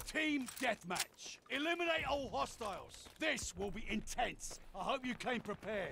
Team deathmatch. Eliminate all hostiles. This will be intense. I hope you came prepared.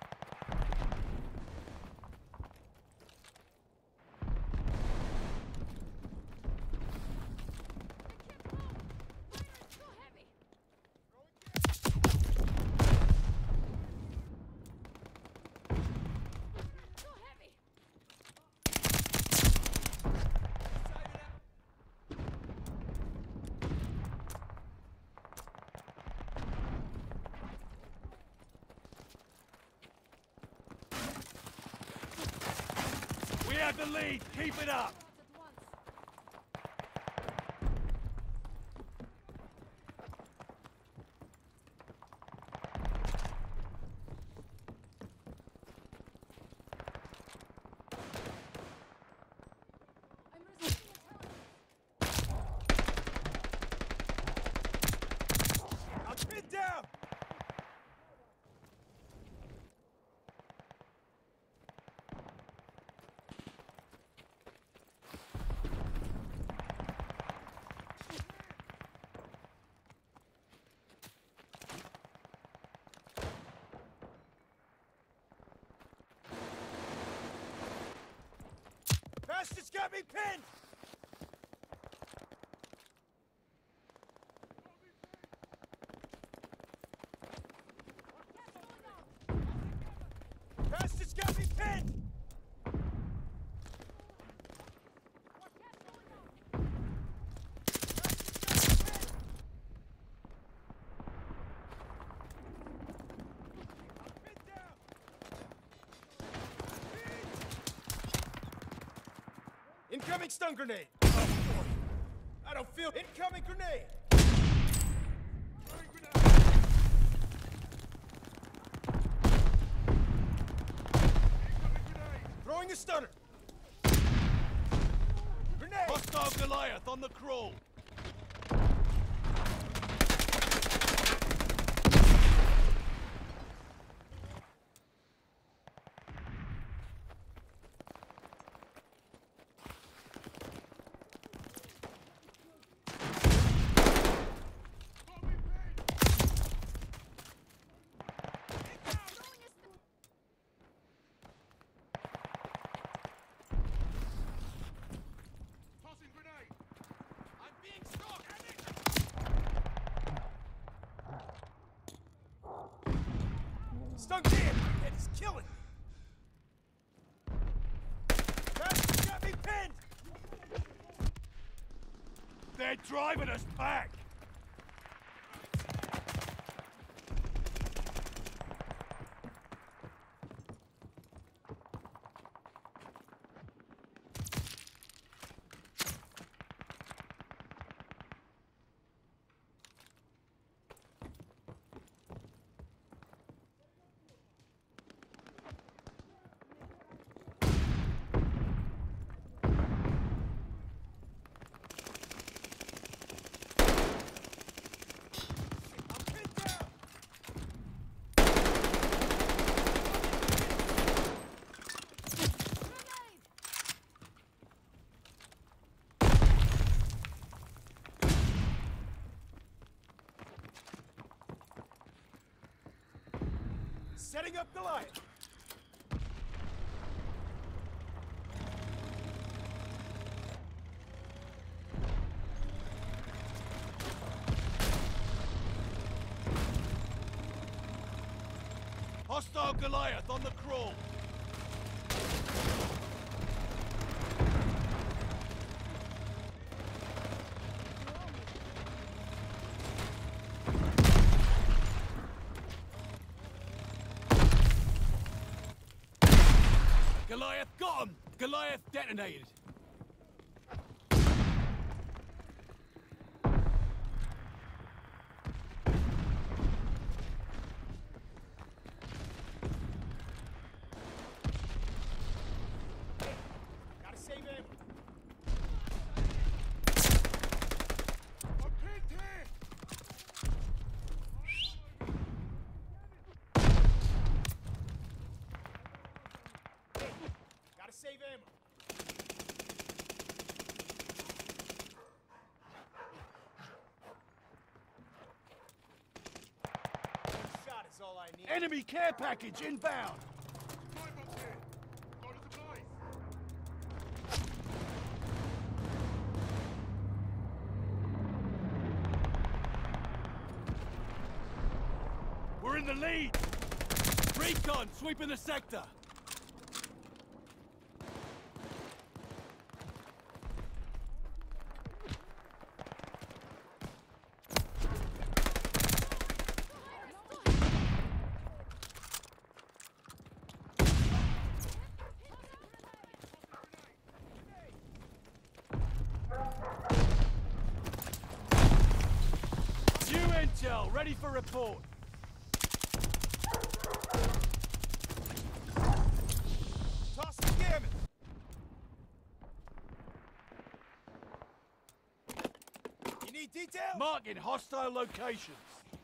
We have the lead. Keep it up. I'm pinned down. Bastards got me pinned! Bastards got me pinned! Incoming stun grenade! Oh, boy. I don't feel incoming grenade! Throwing a stunner! Grenade! Hostile Goliath on the crawl. Stung in! It is killing me! Bastards got me pinned! They're driving us back. Setting up Goliath! Hostile Goliath on the crawl. Goliath got him! Goliath detonated. Gotta save him! Gotta save ammo! That's all I need. Enemy care package inbound. We're in the lead. Recon sweeping the sector. New intel, ready for report. Toss the gammon. You need details? Marking hostile locations.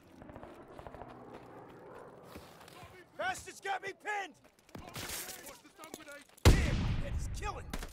Bastards got me pinned! Damn, my head is killing me.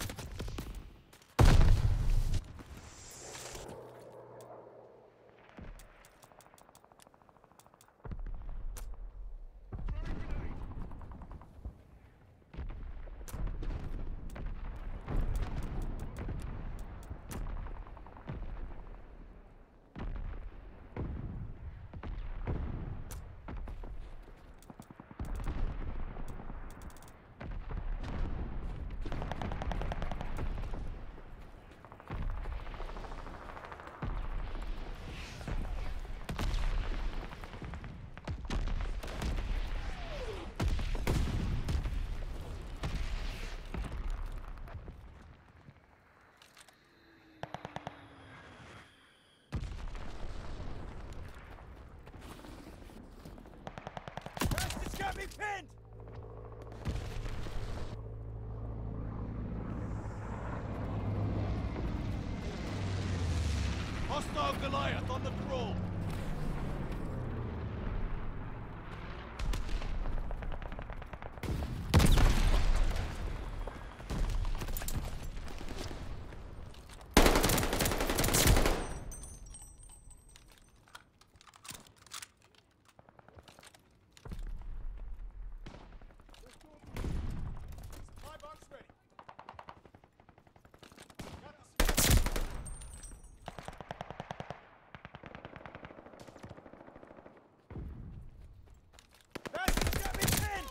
Bastards got me pinned! Hostile Goliath on the crawl. Supply box ready. Got the Bastards got me pinned!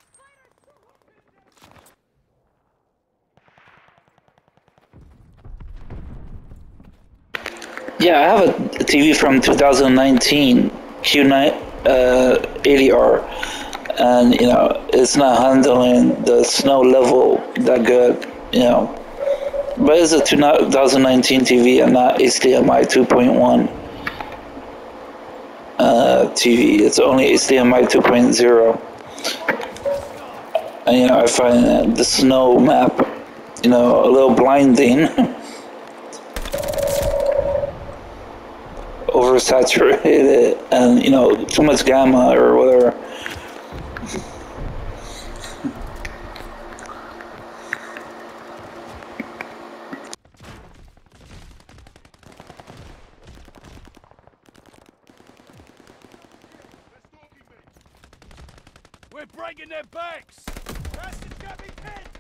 Yeah, I have a TV from 2019 Q9 80R, and you know it's not handling the snow level that good, you know. But it's a 2019 TV and not HDMI 2.1 TV. It's only HDMI 2.0, and you know I find the snow map, you know, a little blinding. Oversaturated and you know too much gamma or whatever. We're breaking their backs. Bastards got me pinned!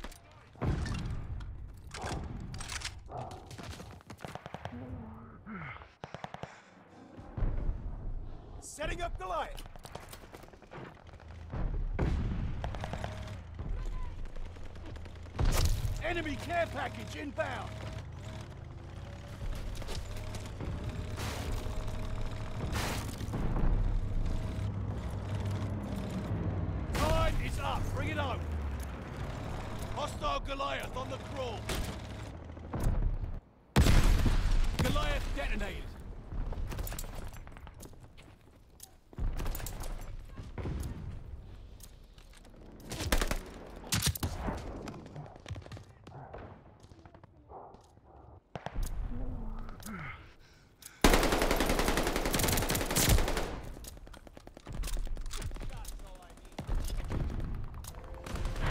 Setting up Goliath. Enemy care package inbound. Time is up. Bring it on. Hostile Goliath on the crawl. Goliath detonated.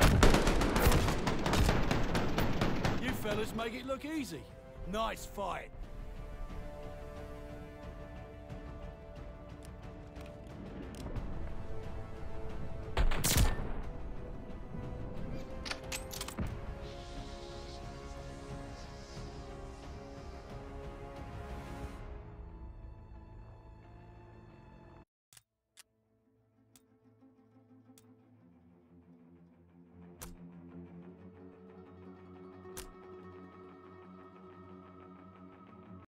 You fellas make it look easy. Nice fight.